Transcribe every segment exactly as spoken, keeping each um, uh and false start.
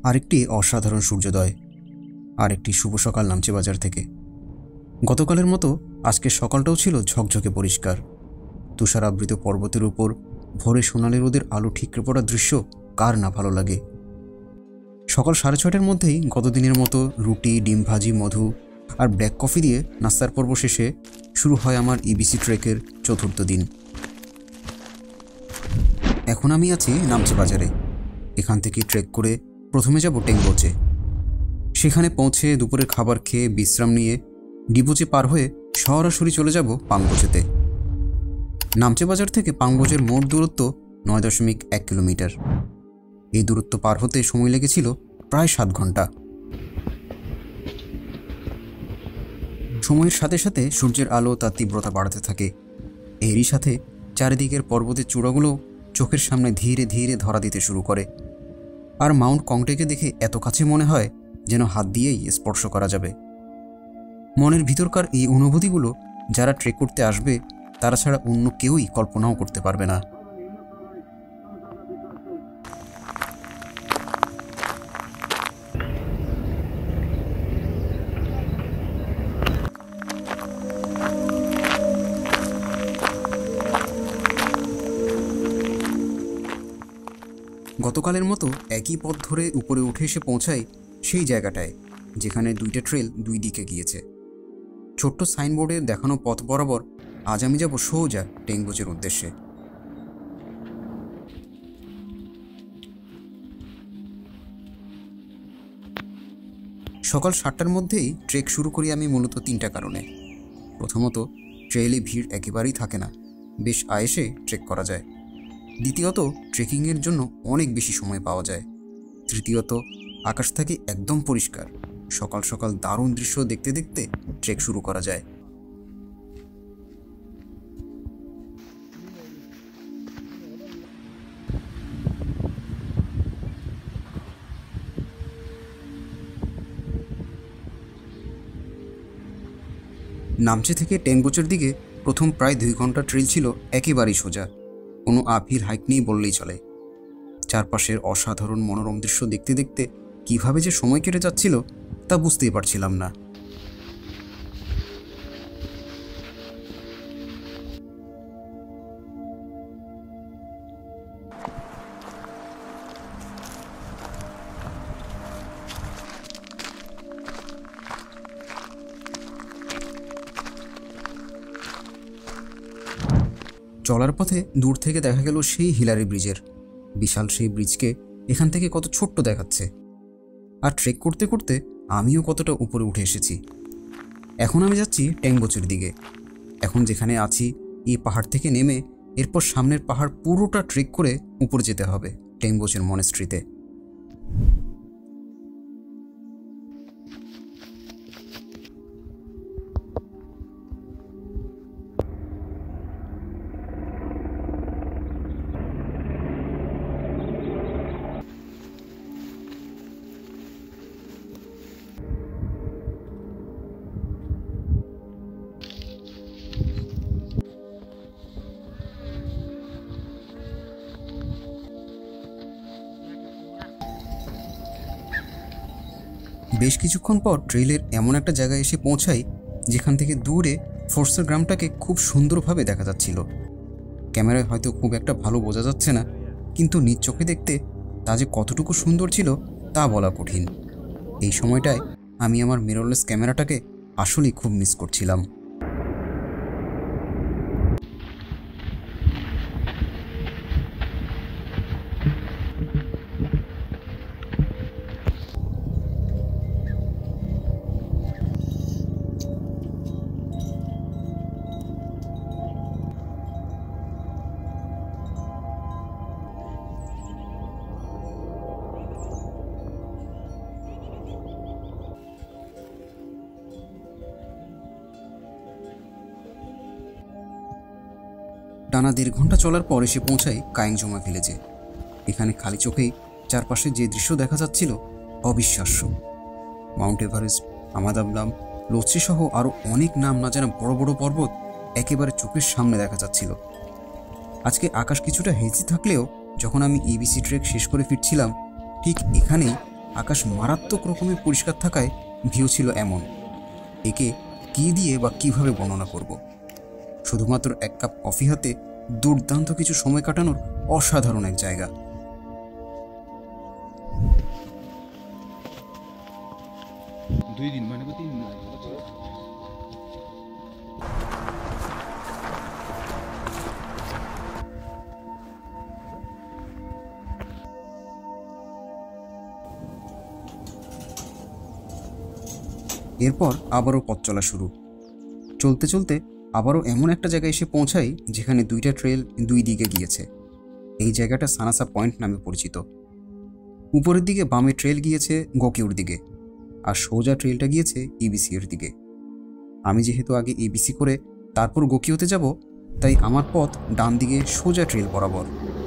আরেকটি অসাধারণ সূর্যোদয়, আরেকটি শুভ সকাল নামছে বাজার থেকে। গতকালের মতো আজকের সকালটাও ছিল ঝকঝকে পরিষ্কার। তুষারাবৃত পর্বতের উপর ভোরে সোনালি রোদের আলো ঠিকরে পড়ার দৃশ্য কার না ভালো লাগে। সকাল সাড়ে ছয়টার মধ্যেই গতদিনের মতো রুটি, ডিম ভাজি, মধু আর ব্ল্যাক কফি দিয়ে নাস্তার পর্ব শেষে শুরু হয় আমার ইবিসি ট্রেকের চতুর্থ দিন। এখন আমি আছি নামচে বাজারে। এখান থেকে ট্রেক করে প্রথমে যাব টেংবোচে। সেখানে পৌঁছে দুপুরের খাবার খেয়ে বিশ্রাম নিয়ে ডিবোচে পার হয়ে সরাসরি চলে যাব পাংবোচেতে। নামচে বাজার থেকে পাংবোচের মোট দূরত্ব নয় দশমিক এক কিলোমিটার। এই দূরত্ব পার হতে সময় লেগেছিল প্রায় সাত ঘন্টা। সময়ের সাথে সাথে সূর্যের আলো তার তীব্রতা বাড়াতে থাকে। এরই সাথে চারিদিকের পর্বতের চূড়াগুলো চোখের সামনে ধীরে ধীরে ধরা দিতে শুরু করে। আর মাউন্ট কংটেকে দেখে এত কাছে মনে হয় যেন হাত দিয়েই স্পর্শ করা যাবে। মনের ভিতরকার এই অনুভূতিগুলো যারা ট্রেক করতে আসবে তারা ছাড়া অন্য কেউই কল্পনাও করতে পারবে না। গতকালের মতো একই পথ ধরে উপরে উঠে এসে পৌঁছাই সেই জায়গাটায় যেখানে দুইটা ট্রেল দুই দিকে গিয়েছে। ছোট্ট সাইনবোর্ডে দেখানো পথ বরাবর আজ আমি যাব সোজা টেংবোচের উদ্দেশ্যে। সকাল সাতটার মধ্যেই ট্রেক শুরু করি আমি মূলত তিনটা কারণে। প্রথমত, ট্রেলে ভিড় একেবারেই থাকে না, বেশ আয়েসে ট্রেক করা যায়। দ্বিতীয়ত, ট্রেকিংয়ের জন্য অনেক বেশি সময় পাওয়া যায়। তৃতীয়ত, আকাশ থাকে একদম পরিষ্কার। সকাল সকাল দারুণ দৃশ্য দেখতে দেখতে ট্রেক শুরু করা যায়। নামচে থেকে টেংবোচের দিকে প্রথম প্রায় দুই ঘন্টা ট্রেল ছিল একেবারেই সোজা, কোনো আপহিল হাইক নেই বললেই চলে। চারপাশের অসাধারণ মনোরম দৃশ্য দেখতে দেখতে কিভাবে যে সময় কেটে যাচ্ছিল তা বুঝতেই পারছিলাম না। চলার পথে দূর থেকে দেখা গেল সেই হিলারি ব্রিজের বিশাল সেই ব্রিজকে এখান থেকে কত ছোট্ট দেখাচ্ছে। আর ট্রেক করতে করতে আমিও কতটা উপরে উঠে এসেছি। এখন আমি যাচ্ছি টেংবোচের দিকে। এখন যেখানে আছি এই পাহাড় থেকে নেমে এরপর সামনের পাহাড় পুরোটা ট্রেক করে উপরে যেতে হবে টেংবোচের মনেস্ট্রিতে। বেশ কিছুক্ষণ পর ট্রেইলের এমন একটা জায়গায় এসে পৌঁছাই যেখান থেকে দূরে ফোর্সার গ্রামটাকে খুব সুন্দরভাবে দেখা যাচ্ছিল। ক্যামেরায় হয়তো খুব একটা ভালো বোঝা যাচ্ছে না, কিন্তু নিজ চোখে দেখতে তা যে কতটুকু সুন্দর ছিল তা বলা কঠিন। এই সময়টায় আমি আমার মিররলেস ক্যামেরাটাকে আসলেই খুব মিস করছিলাম। টানা দেড় ঘন্টা চলার পর এসে পৌঁছাই কায়েংজোমা ভিলেজে। এখানে খালি চোখেই চারপাশে যে দৃশ্য দেখা যাচ্ছিল অবিশ্বাস্য। মাউন্ট এভারেস্ট, আমাদাবলাম, লোচ্ছি সহ আরও অনেক নাম না জানা বড় বড় পর্বত একেবারে চোখের সামনে দেখা যাচ্ছিল। আজকে আকাশ কিছুটা হেজি থাকলেও যখন আমি ইবিসি ট্রেক শেষ করে ফিরছিলাম ঠিক এখানেই আকাশ মারাত্মক রকমের পরিষ্কার থাকায় ভিউ ছিল এমন। একে কী দিয়ে বা কিভাবে বর্ণনা করব? শুধুমাত্র এক কাপ কফি হাতে দুর্দান্ত কিছু সময় কাটানোর অসাধারণ এক জায়গা। দুই দিন মানে তিন দিন এরপর আবারও পথ চলা শুরু। চলতে চলতে আবারও এমন একটা জায়গায় এসে পৌঁছাই যেখানে দুইটা ট্রেল দুই দিকে গিয়েছে। এই জায়গাটা সানাসা পয়েন্ট নামে পরিচিত। উপরের দিকে বামে ট্রেল গিয়েছে গোকিউর দিকে, আর সোজা ট্রেলটা গিয়েছে ইবিসি এর দিকে। আমি যেহেতু আগে ইবিসি করে তারপর গোকিউতে যাব, তাই আমার পথ ডান দিকে সোজা ট্রেল বরাবর।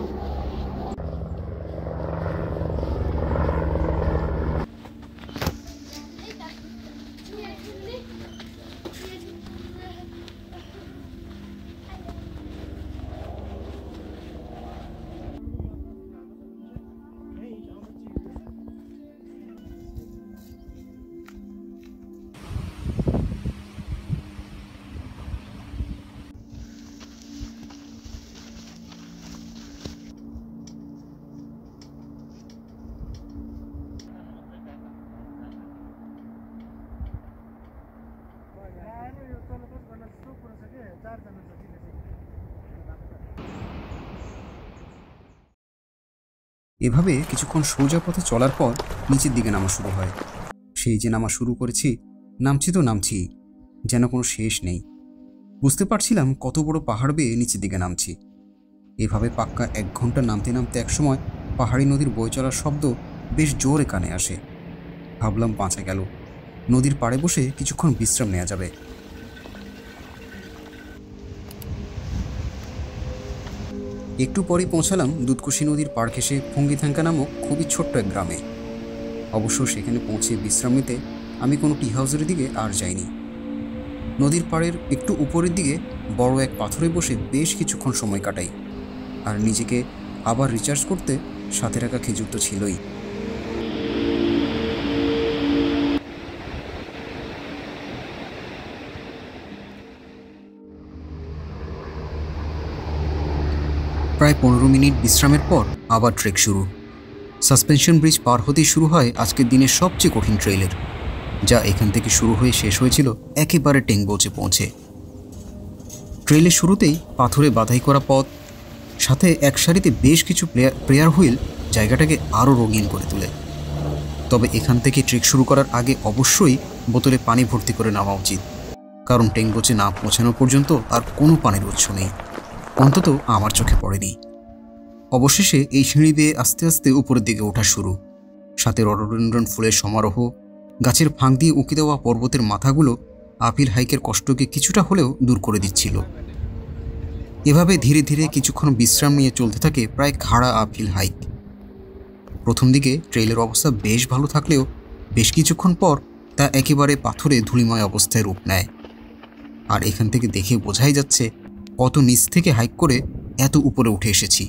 এভাবে কিছুক্ষণ সোজা পথে চলার পর নিচের দিকে নামা শুরু হয়। সেই যে নামা শুরু করেছি, নামছি তো নামছি, যেন কোনো শেষ নেই। বুঝতে পারছিলাম কত বড় পাহাড় বেয়ে নিচের দিকে নামছি। এভাবে পাক্কা এক ঘন্টা নামতে নামতে একসময় পাহাড়ি নদীর বয়ে চলার শব্দ বেশ জোরে কানে আসে। ভাবলাম বাঁচা গেল, নদীর পাড়ে বসে কিছুক্ষণ বিশ্রাম নেওয়া যাবে। একটু পরেই পৌঁছালাম দুধকুশি নদীর পাড় ঘেঁষে ফুঙ্গিথাঙ্কা নামক খুবই ছোট্ট এক গ্রামে। অবশ্য সেখানে পৌঁছে বিশ্রাম নিতে আমি কোনো টি হাউসের দিকে আর যাইনি। নদীর পাড়ের একটু উপরের দিকে বড় এক পাথরে বসে বেশ কিছুক্ষণ সময় কাটাই, আর নিজেকে আবার রিচার্জ করতে সাথে রাখা খেজুর তো ছিলই। প্রায় পনেরো মিনিট বিশ্রামের পর আবার ট্রেক শুরু। সাসপেনশন ব্রিজ পার হতেই শুরু হয় আজকের দিনের সবচেয়ে কঠিন ট্রেলের, যা এখান থেকে শুরু হয়ে শেষ হয়েছিল একেবারে টেংবোচে পৌঁছে। ট্রেলের শুরুতেই পাথরে বাধাই করা পথ, সাথে এক সারিতে বেশ কিছু প্রেয়ার হুইল জায়গাটাকে আরও রঙিন করে তোলে। তবে এখান থেকে ট্রেক শুরু করার আগে অবশ্যই বোতলে পানি ভর্তি করে নেওয়া উচিত, কারণ টেংবোচে না পৌঁছানো পর্যন্ত আর কোনো পানির উৎস নেই, অন্তত আমার চোখে পড়েনি। অবশেষে এই সিঁড়ি বেয়ে আস্তে আস্তে উপরের দিকে ওঠা শুরু, সাথে রডোডেনড্রন ফুলের সমারোহ। গাছের ফাঁক দিয়ে উঁকি দেওয়া পর্বতের মাথাগুলো আপিল হাইকের কষ্টকে কিছুটা হলেও দূর করে দিচ্ছিল। এভাবে ধীরে ধীরে কিছুক্ষণ বিশ্রাম নিয়ে চলতে থাকে প্রায় খাড়া আপিল হাইক। প্রথম দিকে ট্রেলের অবস্থা বেশ ভালো থাকলেও বেশ কিছুক্ষণ পর তা একেবারে পাথরে ধূলিময় অবস্থায় রূপ নেয়। আর এখান থেকে দেখে বোঝাই যাচ্ছে কত নিচ থেকে হাইক করে এত উপরে উঠে এসেছি।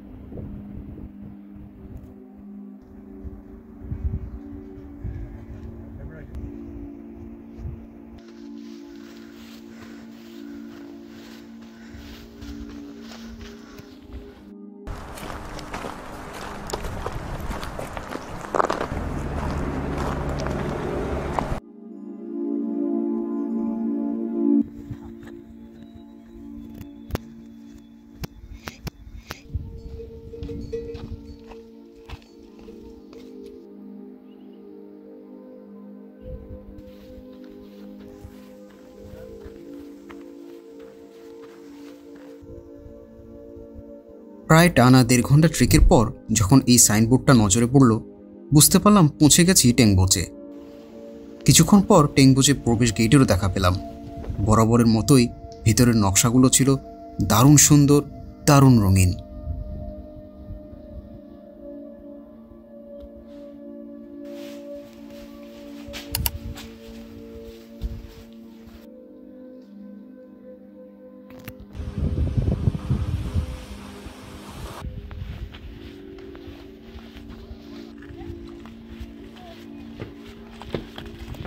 প্রায় টানা দেড় ঘন্টা ট্রেকের পর যখন এই সাইনবোর্ডটা নজরে পড়ল, বুঝতে পারলাম পৌঁছে গেছি টেংবোচে। কিছুক্ষণ পর টেংবোচে প্রবেশ গেটেরও দেখা পেলাম। বরাবরের মতোই ভিতরের নকশাগুলো ছিল দারুণ সুন্দর, দারুণ রঙিন।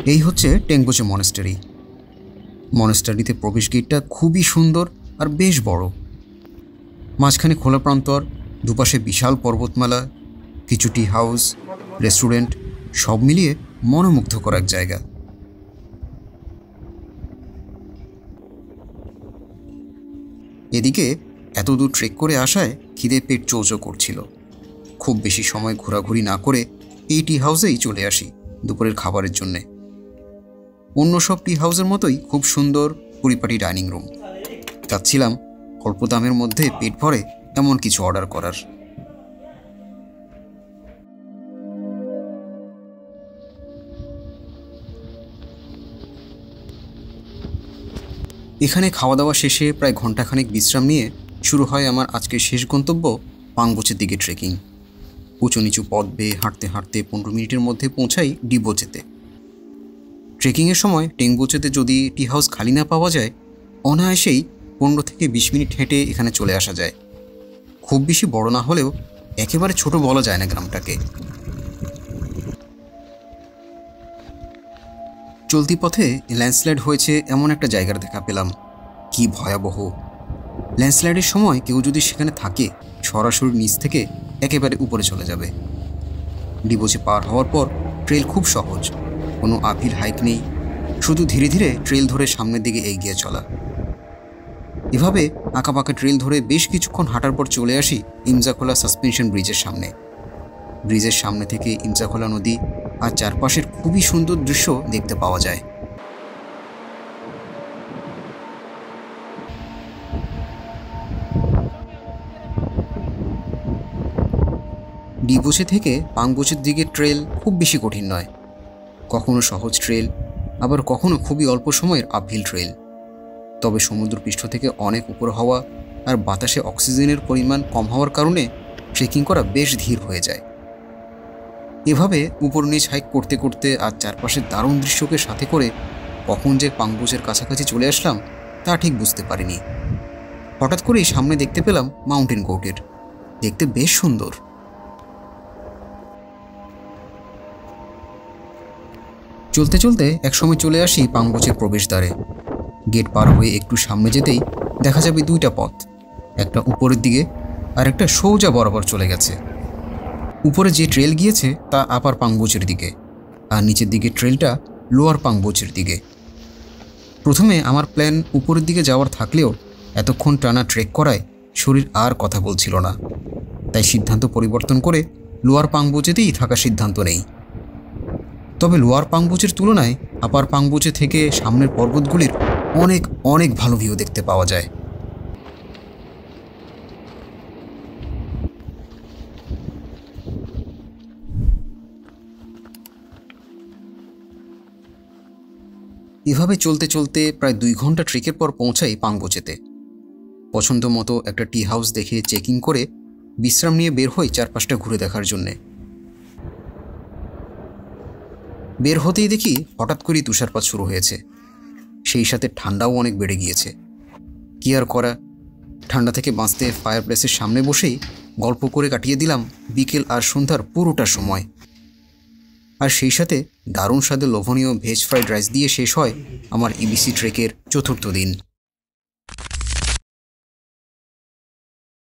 এই হচ্ছে টেংবোচে মনেস্টারি। মনেস্টারিতে প্রবেশ গেটটা খুবই সুন্দর আর বেশ বড়। মাঝখানে খোলা প্রান্তর, দুপাশে বিশাল পর্বতমালা, কিছু টি হাউস, রেস্টুরেন্ট, সব মিলিয়ে মনোমুগ্ধকর এক জায়গা। এদিকে এত দূর ট্রেক করে আসায় খিদে পেট চৌচো করছিল। খুব বেশি সময় ঘোরাঘুরি না করে এই টি হাউসেই চলে আসি দুপুরের খাবারের জন্যে। অন্য সব টি হাউসের মতোই খুব সুন্দর পরিপাটি ডাইনিং রুম। চাচ্ছিলাম অল্প দামের মধ্যে পেট ভরে এমন কিছু অর্ডার করার। এখানে খাওয়া দাওয়া শেষে প্রায় ঘন্টাখানেক বিশ্রাম নিয়ে শুরু হয় আমার আজকের শেষ গন্তব্য পাংবোচের দিকে ট্রেকিং। উঁচু নিচু পথ বেয়ে হাঁটতে হাঁটতে পনেরো মিনিটের মধ্যে পৌঁছাই ডিবোচেতে। ট্রেকিংয়ের সময় টেংবোচেতে যদি টি হাউস খালি না পাওয়া যায়, অনায়াসেই পনেরো থেকে বিশ মিনিট হেঁটে এখানে চলে আসা যায়। খুব বেশি বড় না হলেও একেবারে ছোট বলা যায় না গ্রামটাকে। চলতি পথে ল্যান্ডস্লাইড হয়েছে এমন একটা জায়গার দেখা পেলাম। কি ভয়াবহ! ল্যান্ডস্লাইডের সময় কেউ যদি সেখানে থাকে, সরাসরি নিচ থেকে একেবারে উপরে চলে যাবে। ডিবোচে পার হওয়ার পর ট্রেল খুব সহজ, কোনো আপহিল হাইক নেই, শুধু ধীরে ধীরে ট্রেল ধরে সামনের দিকে এগিয়ে চলা। এভাবে আঁকাবাঁকা ট্রেল ধরে বেশ কিছুক্ষণ হাঁটার পর চলে আসি ইমজাখোলা সাসপেনশন ব্রিজের সামনে। ব্রিজের সামনে থেকে ইমজাখোলা নদী আর চারপাশের খুবই সুন্দর দৃশ্য দেখতে পাওয়া যায়। ডিবোচে থেকে পাংবোচের দিকে ট্রেল খুব বেশি কঠিন নয়, কখনো সহজ ট্রেল, আবার কখনো খুবই অল্প সময়ের আপহিল ট্রেল। তবে সমুদ্রপৃষ্ঠ থেকে অনেক উপরে হওয়া আর বাতাসে অক্সিজেনের পরিমাণ কম হওয়ার কারণে ট্রেকিং করা বেশ ধীর হয়ে যায়। এভাবে উপর নিচ হাইক করতে করতে আর চারপাশের দারুণ দৃশ্যকে সাথে করে কখন যে পাংবোচের কাছাকাছি চলে আসলাম তা ঠিক বুঝতে পারিনি। হঠাৎ করেই সামনে দেখতে পেলাম মাউন্টেন গোটের, দেখতে বেশ সুন্দর। চলতে চলতে একসময় চলে আসি পাংবোচের প্রবেশদ্বারে। গেট পার হয়ে একটু সামনে যেতেই দেখা যাবে দুইটা পথ, একটা উপরের দিকে আর একটা সোজা বরাবর চলে গেছে। উপরে যে ট্রেল গিয়েছে তা আপার পাংবোচের দিকে, আর নিচের দিকে ট্রেলটা লোয়ার পাংবোচের দিকে। প্রথমে আমার প্ল্যান উপরের দিকে যাওয়ার থাকলেও এতক্ষণ টানা ট্রেক করায় শরীর আর কথা বলছিল না, তাই সিদ্ধান্ত পরিবর্তন করে লোয়ার পাংবোচেতেই থাকার সিদ্ধান্ত নেই। তবে লোয়ার পাংবোচের তুলনায় আপার পাংবোচে থেকে সামনের পর্বতগুলির অনেক অনেক ভালো ভিউ দেখতে পাওয়া যায়। এভাবে চলতে চলতে প্রায় দুই ঘন্টা ট্রেকের পর পৌঁছাই পাংবোচেতে। পছন্দ মতো একটা টি হাউস দেখে চেকিং করে বিশ্রাম নিয়ে বের হই চারপাশটা ঘুরে দেখার জন্যে। বের হতেই দেখি হঠাৎ করেই তুষারপাত শুরু হয়েছে, সেই সাথে ঠান্ডাও অনেক বেড়ে গিয়েছে। কি আর করা, ঠান্ডা থেকে বাঁচতে ফায়ার প্লেসের সামনে বসেই গল্প করে কাটিয়ে দিলাম বিকেল আর সন্ধ্যার পুরোটা সময়। আর সেই সাথে দারুণ স্বাদে লোভনীয় ভেজ ফ্রাইড রাইস দিয়ে শেষ হয় আমার ইবিসি ট্রেকের চতুর্থ দিন।